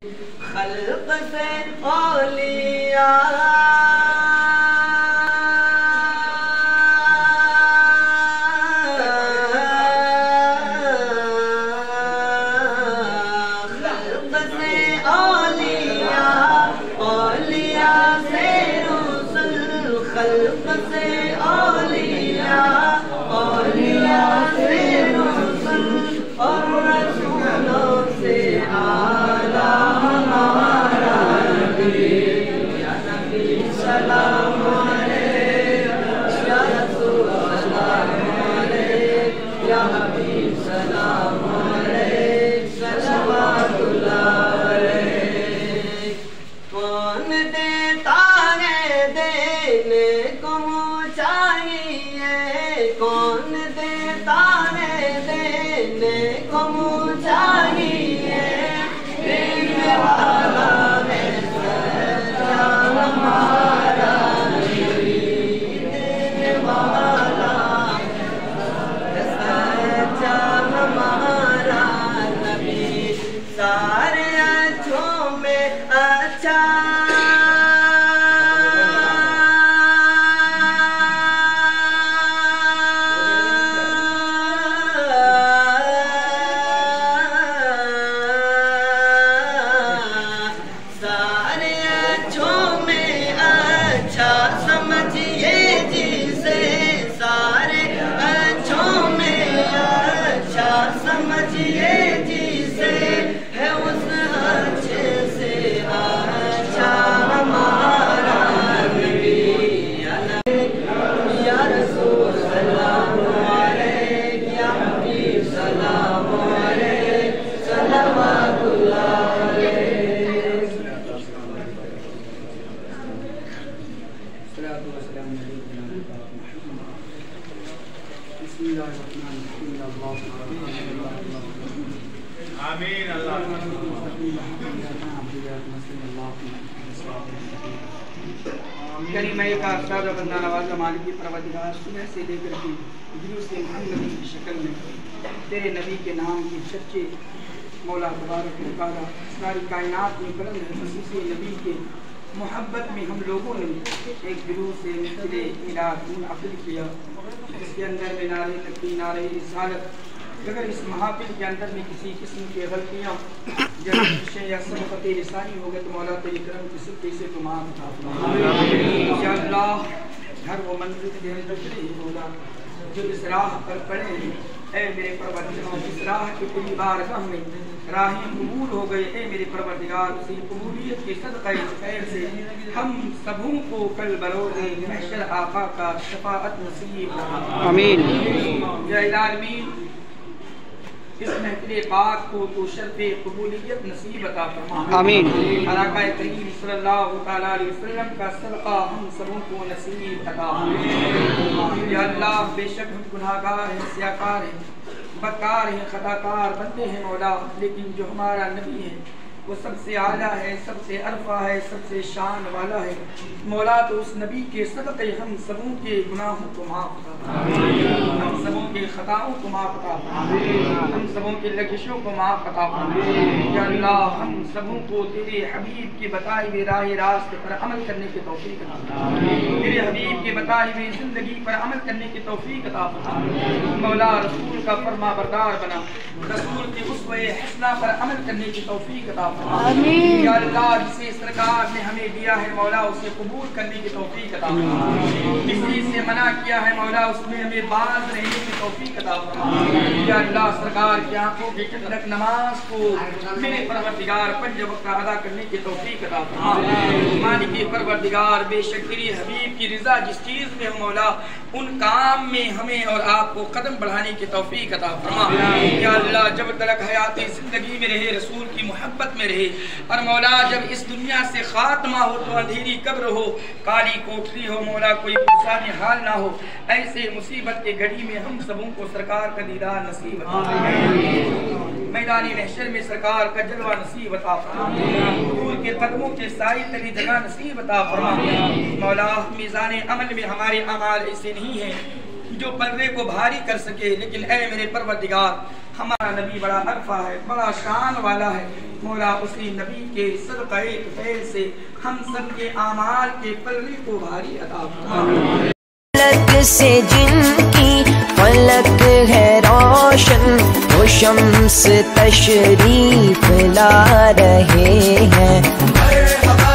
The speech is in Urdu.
خلق سے اولیاء کریمہ کا افسادہ بندہ نوازہ مالکی پروردگار صبح سے لے کر کے جلوس محمدی کی شکل میں تیرے نبی کے نام کی چرچے مولا تبارک و تعالی ساری کائنات میں بلند ہے. خصوصی نبی کے محبت میں ہم لوگوں نے ایک جلوس محفل میلاد منعقد کیا جس کے اندر میں نعرہ تکبیر نعرہ رسالت. اگر اس محافل کے اندر میں کسی قسم کی غلطیاں یا سبقت لسانی ہو گئے تو مولا تیری کرم کی صدقے سے تو معاف فرما. یا اللہ ہر وہ منزل دے رہے مولا جو اس راہ پر پڑے اے میرے پروردگار اس راہ کی تیری بارگاہ میں راہیں قبول ہو گئے اے میرے پروردگار اسی قبولیت کے صدقہ خیر سے ہم سبوں کو کل بروز محشر آقا کا شفاعت نصیب آمین. یا العالمین اس محفل پاک کو تو شرف قبولیت نصیب عطا فرما آمین. آقا کریم صلی اللہ تعالی علیہ وسلم کا صدقہ ہم سبوں کو نصیب عطا فرما. یا اللہ بے شک ہم گناہگار ہیں سیاکار ہیں بدکار ہیں خطاکار بندے ہیں مولا لیکن جو ہمارا نبی ہے وہ سب سے اعلیٰ ہے سب سے عرفہ ہے سب سے شان والا ہے مولا. تو اس نبی کے صدقے ہم سبوں کے گناہوں کو معاف فرما ہم سبوں کے خطاؤں کو معاف فرما ہم سبوں کے لغزشوں کو معاف عطا فرما. یا اللہ ہم سبوں کو تیرے حبیب کے بتائے ہوئے راہ راست پر عمل کرنے کی توفیق عطا فرما. تیرے حبیب کے بتائے ہوئے زندگی پر عمل کرنے کی توفیق عطا فرما مولا. رسول کا فرما بردار بنا رسول کے اسوہ حسنہ پر عمل کرنے کی توفیق عطا فرما. یا اللہ جسے سرکار نے ہمیں دیا ہے مولا اسے قبول کرنے کی توفیق عطا فرما. جس سے منع کیا ہے مولا اس میں ہمیں باز رہنے کی توفیق عطا فرما. یا اللہ سرکار کی آنکھوں کی ٹھنڈک نماز کو میرے پروردگار پنج وقت ادا کرنے کی توفیق عطا فرما. مالک پروردگار بے شک تیری حبیب کی رضا جس چیز میں ہو مولا ان کام میں ہمیں اور آپ کو قدم بڑھانے کی توفیق عطا فرما. یا اللہ جب تک حیات زندگی میں رہے رسول کی محبت میں رہے اور مولا جب اس دنیا سے خاتمہ ہو تو اندھیری قبر ہو کالی کوٹری ہو مولا کوئی پریشانی حال نہ ہو ایسے مصیبت کے گھڑی میں ہم سبوں کو سرکار کا دیدار نصیب عطا فرما. میدانی محشر میں سرکار کا جلوہ نصیب عطا فرما. حضور کے قدموں کے سائے تلی جگہ نصیب عطا فرما. مولا میزان عمل میں ہمارے اعمال ایسے نہیں ہیں جو پلڑے کو بھاری کر سکے لیکن اے میرے پروردگار ہمارا نبی بڑا عرفہ ہے، بڑا شان والا ہے، مولا اسی نبی کے صدقہ فیض سے ہم سب کے اعمال کے پلے کو بھاری عطا فرما۔ فلک سے جن کی فلک ہے روشن، وہ شمس تشریف لا رہے ہیں۔